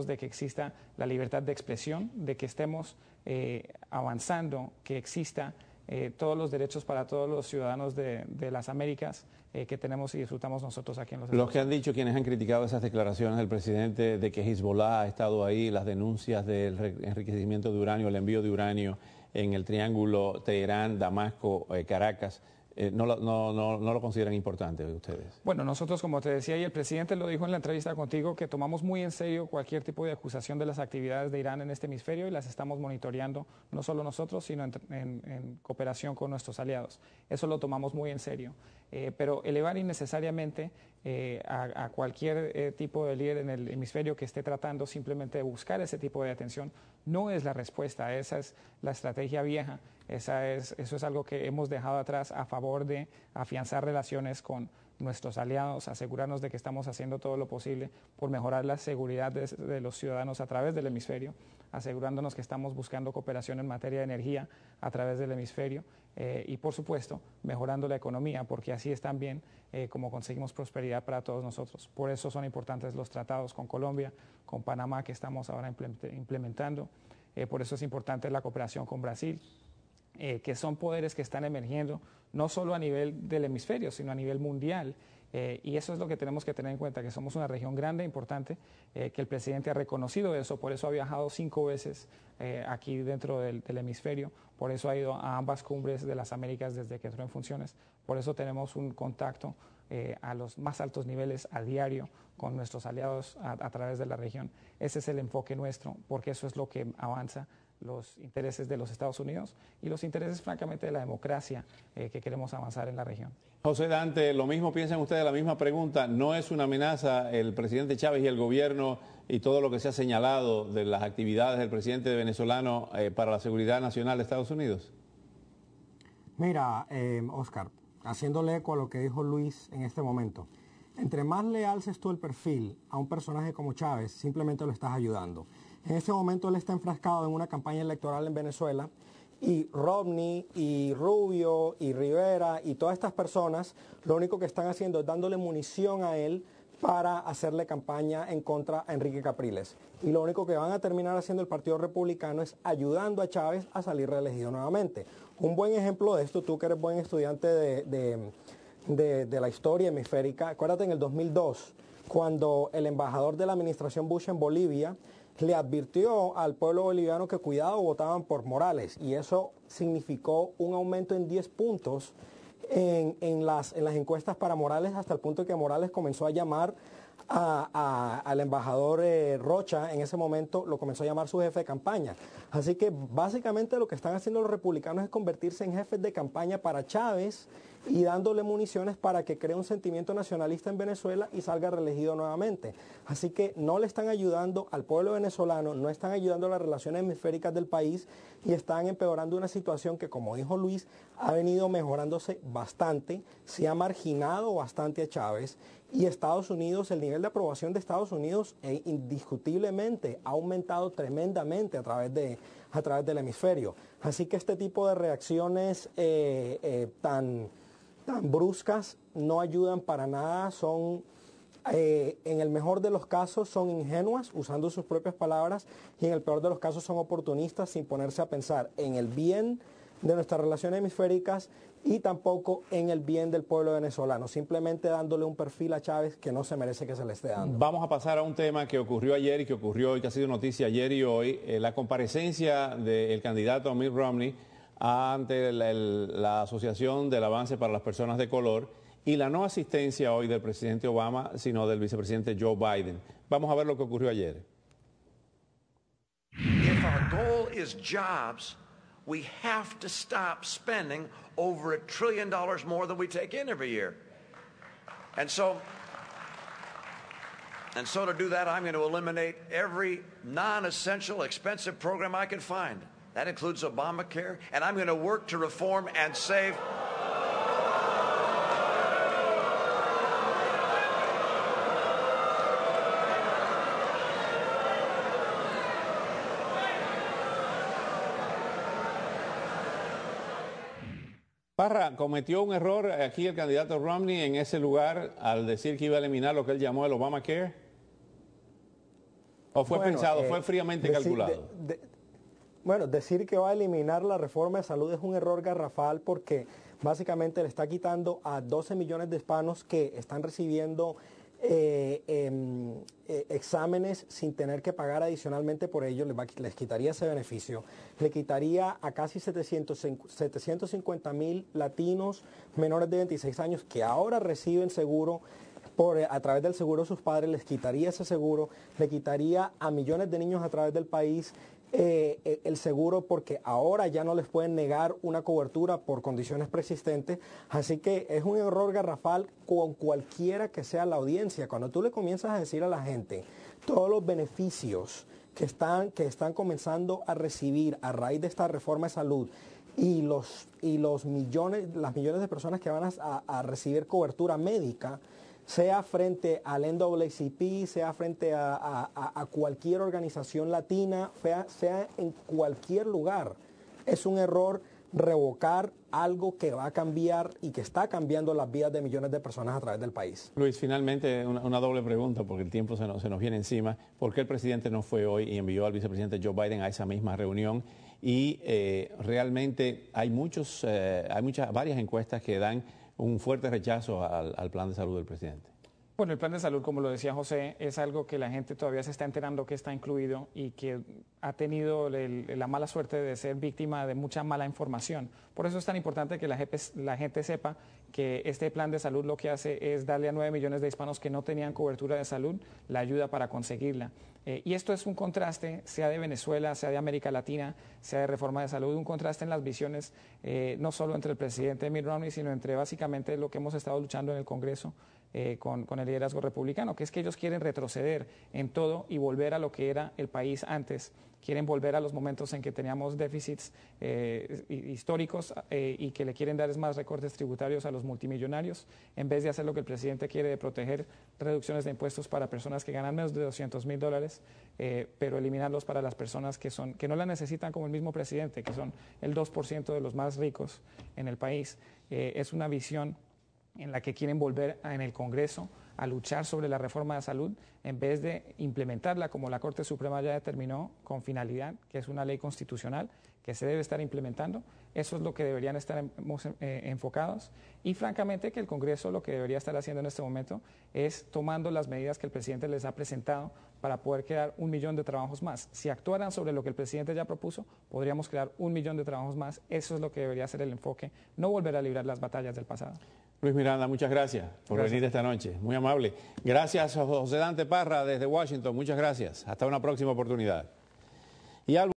de que exista la libertad de expresión, de que estemos avanzando, que exista todos los derechos para todos los ciudadanos de las Américas que tenemos y disfrutamos nosotros aquí en los Estados Unidos. Los que han dicho, quienes han criticado esas declaraciones del presidente de que Hezbollah ha estado ahí, las denuncias del enriquecimiento de uranio, el envío de uranio en el triángulo Teherán, Damasco, Caracas, no lo consideran importante ustedes. Bueno, nosotros, como te decía, y el presidente lo dijo en la entrevista contigo, que tomamos muy en serio cualquier tipo de acusación de las actividades de Irán en este hemisferio y las estamos monitoreando, no solo nosotros, sino en cooperación con nuestros aliados. Eso lo tomamos muy en serio. Pero elevar innecesariamente a cualquier tipo de líder en el hemisferio que esté tratando simplemente de buscar ese tipo de atención no es la respuesta. Esa es la estrategia vieja. Eso es algo que hemos dejado atrás a favor de afianzar relaciones con nuestros aliados, asegurarnos de que estamos haciendo todo lo posible por mejorar la seguridad de los ciudadanos a través del hemisferio, asegurándonos que estamos buscando cooperación en materia de energía a través del hemisferio y, por supuesto, mejorando la economía, porque así es también como conseguimos prosperidad para todos nosotros. Por eso son importantes los tratados con Colombia, con Panamá, que estamos ahora implementando. Por eso es importante la cooperación con Brasil, que son poderes que están emergiendo no solo a nivel del hemisferio, sino a nivel mundial. Y eso es lo que tenemos que tener en cuenta, que somos una región grande, importante, que el presidente ha reconocido eso, por eso ha viajado 5 veces aquí dentro del hemisferio, por eso ha ido a ambas cumbres de las Américas desde que entró en funciones, por eso tenemos un contacto a los más altos niveles a diario con nuestros aliados a través de la región. Ese es el enfoque nuestro, porque eso es lo que avanza los intereses de los Estados Unidos y los intereses, francamente, de la democracia que queremos avanzar en la región. José Dante, lo mismo piensan ustedes, la misma pregunta. ¿No es una amenaza el presidente Chávez y el gobierno y todo lo que se ha señalado de las actividades del presidente venezolano para la seguridad nacional de Estados Unidos? Mira, Oscar, haciéndole eco a lo que dijo Luis en este momento, entre más le alces tú el perfil a un personaje como Chávez, simplemente lo estás ayudando. En este momento él está enfrascado en una campaña electoral en Venezuela y Romney y Rubio y Rivera y todas estas personas lo único que están haciendo es dándole munición a él para hacerle campaña en contra a Enrique Capriles. Y lo único que van a terminar haciendo el Partido Republicano es ayudando a Chávez a salir reelegido nuevamente. Un buen ejemplo de esto, tú que eres buen estudiante de la historia hemisférica, acuérdate en el 2002, cuando el embajador de la administración Bush en Bolivia le advirtió al pueblo boliviano que cuidado, votaban por Morales, y eso significó un aumento en 10 puntos en las encuestas para Morales, hasta el punto de que Morales comenzó a llamar al embajador Rocha, en ese momento lo comenzó a llamar su jefe de campaña. Así que básicamente lo que están haciendo los republicanos es convertirse en jefes de campaña para Chávez y dándole municiones para que cree un sentimiento nacionalista en Venezuela y salga reelegido nuevamente. Así que no le están ayudando al pueblo venezolano, no están ayudando a las relaciones hemisféricas del país y están empeorando una situación que, como dijo Luis, ha venido mejorándose bastante, se ha marginado bastante a Chávez y Estados Unidos, el nivel de aprobación de Estados Unidos indiscutiblemente ha aumentado tremendamente a través del hemisferio. Así que este tipo de reacciones tan bruscas no ayudan para nada, son en el mejor de los casos son ingenuas, usando sus propias palabras, y en el peor de los casos son oportunistas sin ponerse a pensar en el bien de nuestras relaciones hemisféricas y tampoco en el bien del pueblo venezolano, simplemente dándole un perfil a Chávez que no se merece que se le esté dando. Vamos a pasar a un tema que ocurrió ayer y que ocurrió hoy, que ha sido noticia ayer y hoy, la comparecencia del candidato Mitt Romney ante la Asociación del Avance para las Personas de Color y la no asistencia hoy del presidente Obama, sino del vicepresidente Joe Biden. Vamos a ver lo que ocurrió ayer. If our goal is jobs, we have to stop spending over $1 trillion more than we take in every year. And so to do that, I'm going to eliminate every non-essential, expensive program I can find. That includes Obamacare, and I'm going to work to reform and save. Parra, ¿cometió un error aquí el candidato Romney en ese lugar al decir que iba a eliminar lo que él llamó el Obamacare? ¿O fue pensado, fue fríamente calculado? Bueno, decir que va a eliminar la reforma de salud es un error garrafal porque básicamente le está quitando a 12 millones de hispanos que están recibiendo exámenes sin tener que pagar adicionalmente por ello, les quitaría ese beneficio. Le quitaría a casi 750,000 latinos menores de 26 años que ahora reciben seguro a través del seguro de sus padres, les quitaría ese seguro, le quitaría a millones de niños a través del país el seguro porque ahora ya no les pueden negar una cobertura por condiciones preexistentes. Así que es un error garrafal con cualquiera que sea la audiencia. Cuando tú le comienzas a decir a la gente todos los beneficios que están comenzando a recibir a raíz de esta reforma de salud y las millones de personas que van a recibir cobertura médica, sea frente al NAACP, sea frente a cualquier organización latina, sea en cualquier lugar. Es un error revocar algo que va a cambiar y que está cambiando las vidas de millones de personas a través del país. Luis, finalmente una doble pregunta porque el tiempo se nos viene encima. ¿Por qué el presidente no fue hoy y envió al vicepresidente Joe Biden a esa misma reunión? Y realmente hay varias encuestas que dan un fuerte rechazo al plan de salud del presidente. Bueno, el plan de salud, como lo decía José, es algo que la gente todavía se está enterando que está incluido y que ha tenido la mala suerte de ser víctima de mucha mala información. Por eso es tan importante que la gente sepa que este plan de salud lo que hace es darle a 9 millones de hispanos que no tenían cobertura de salud la ayuda para conseguirla. Y esto es un contraste, sea de Venezuela, sea de América Latina, sea de reforma de salud, un contraste en las visiones, no solo entre el presidente Mitt Romney, sino entre básicamente lo que hemos estado luchando en el Congreso con el liderazgo republicano, que es que ellos quieren retroceder en todo y volver a lo que era el país antes. Quieren volver a los momentos en que teníamos déficits históricos y que le quieren dar más recortes tributarios a los multimillonarios, en vez de hacer lo que el presidente quiere de proteger reducciones de impuestos para personas que ganan menos de $200,000, pero eliminarlos para las personas que no la necesitan, como el mismo presidente, que son el 2% de los más ricos en el país. Es una visión en la que quieren volver en el Congreso a luchar sobre la reforma de salud en vez de implementarla como la Corte Suprema ya determinó con finalidad, que es una ley constitucional que se debe estar implementando. Eso es lo que deberían estar enfocados y francamente que el Congreso lo que debería estar haciendo en este momento es tomando las medidas que el presidente les ha presentado para poder crear 1 millón de trabajos más. Si actuaran sobre lo que el presidente ya propuso, podríamos crear 1 millón de trabajos más. Eso es lo que debería ser el enfoque, no volver a librar las batallas del pasado. Luis Miranda, muchas gracias por venir esta noche. Muy amable. Gracias a José Dante Parra desde Washington. Muchas gracias. Hasta una próxima oportunidad. Y